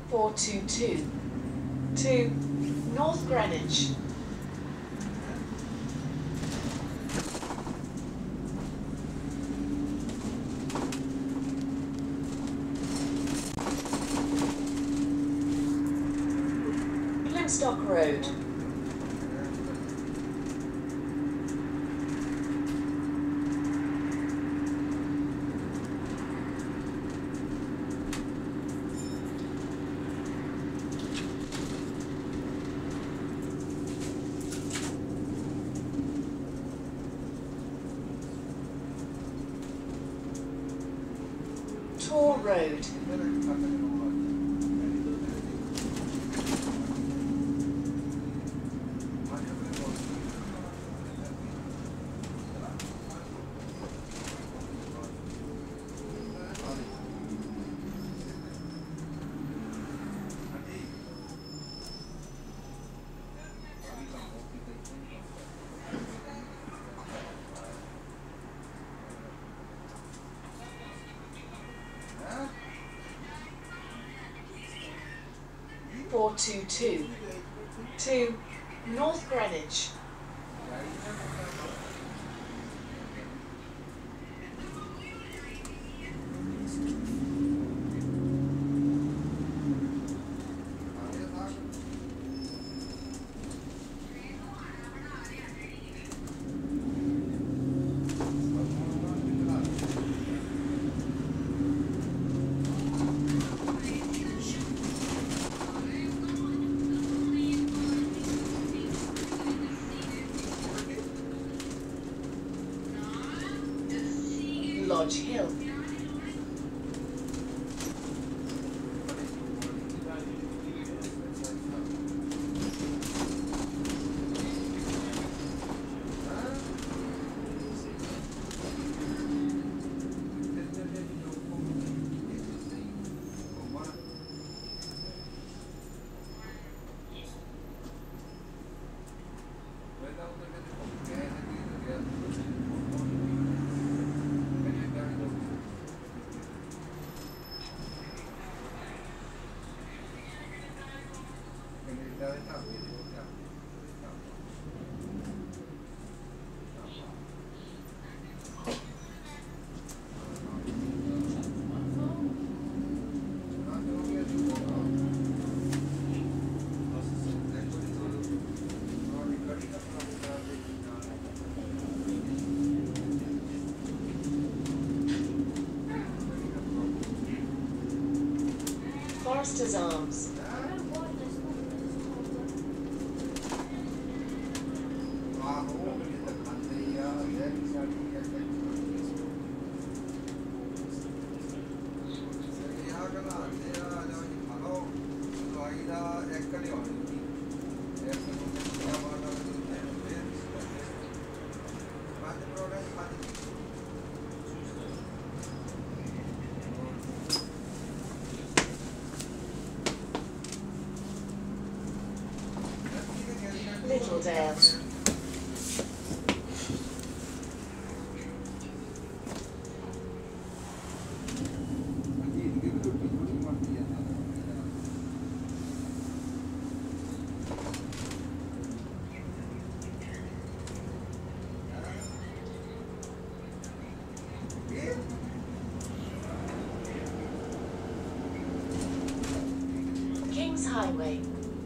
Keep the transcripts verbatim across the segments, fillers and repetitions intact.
four two two to North Greenwich. Plymstock Road. Tor Road. four two two to North Greenwich. Lodge Hill. Foresters Arms. Littledale. Kings Highway.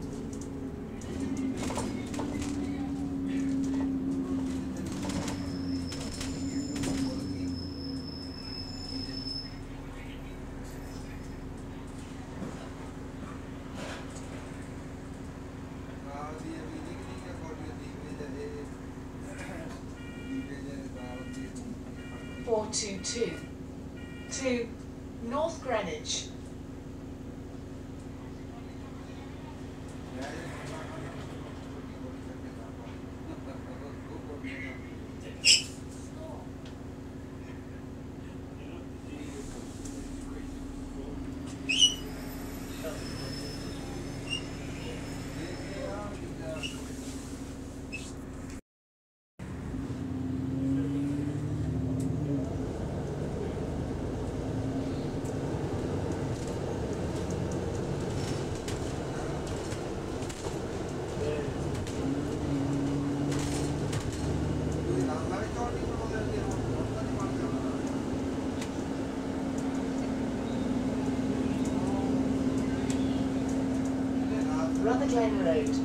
four two two to North Greenwich. Rutherglen Road.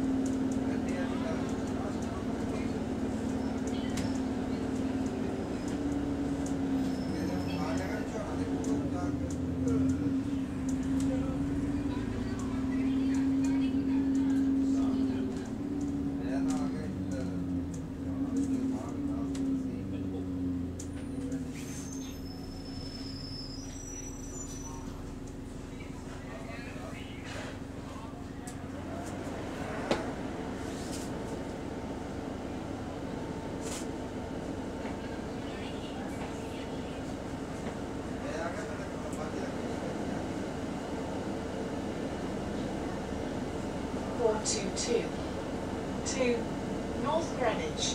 four two two to North Greenwich.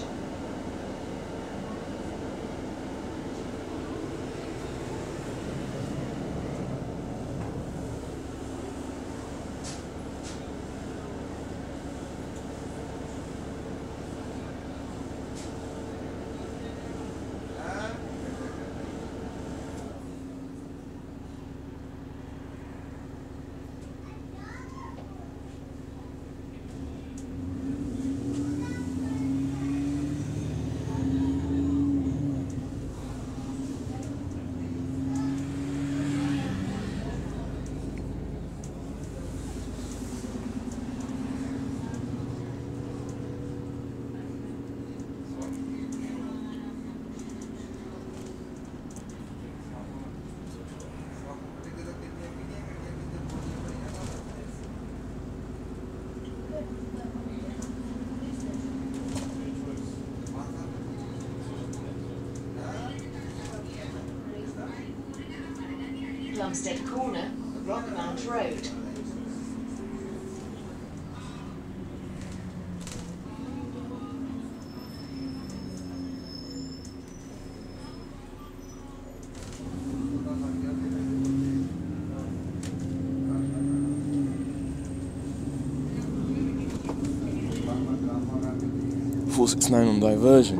Plumstead Corner, Rockmount Road. four six nine on diversion.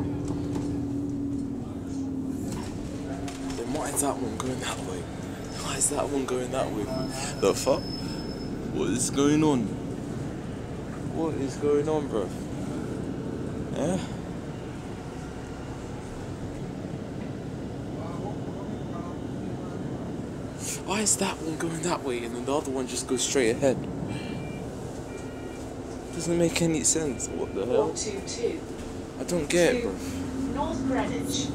Then why is that one going that way? Why is that one going that way? The fuck? What is going on? What is going on, bro? Yeah? Why is that one going that way and then the other one just goes straight ahead? Doesn't make any sense. What the hell? four two two I don't get it, bro. North Greenwich.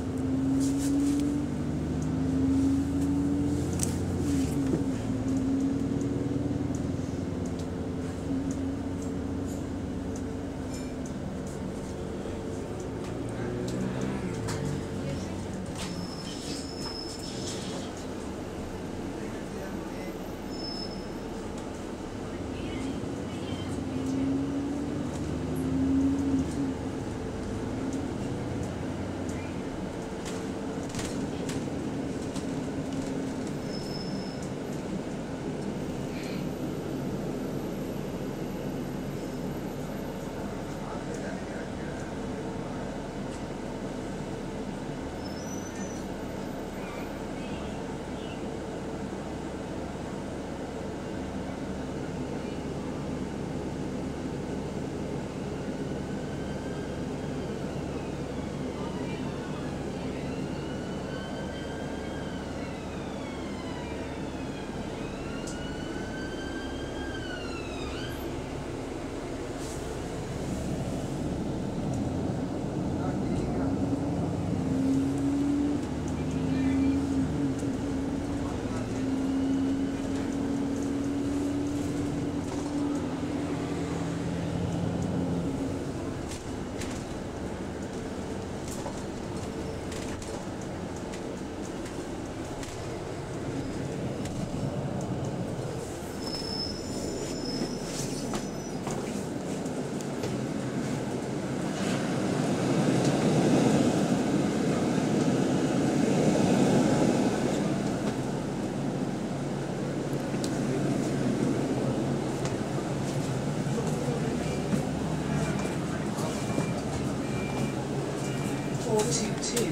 four two two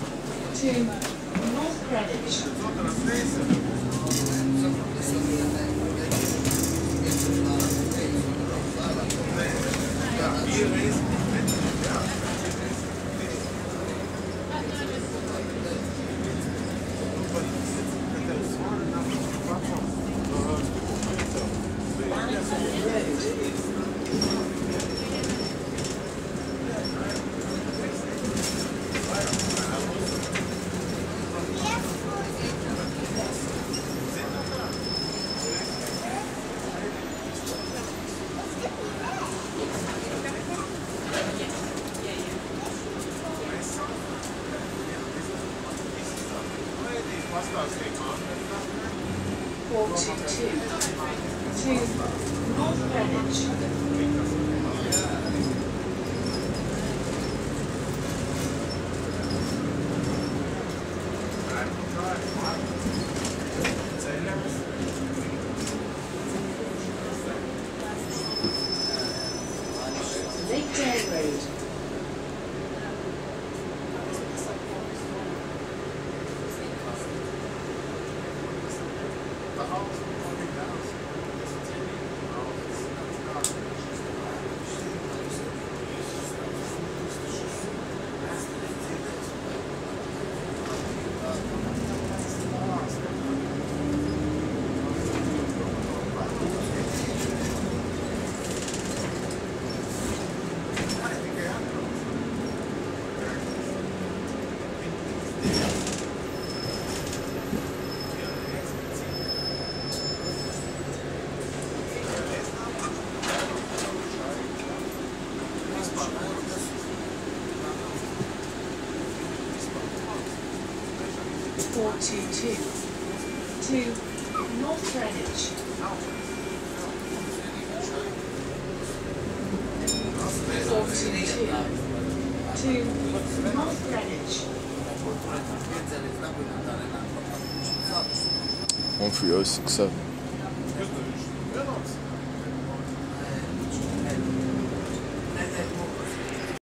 to North Greenwich. four two two to North Greenwich. Lake Dale Road. four two two to North Greenwich. four two two to North Greenwich. one three oh six seven.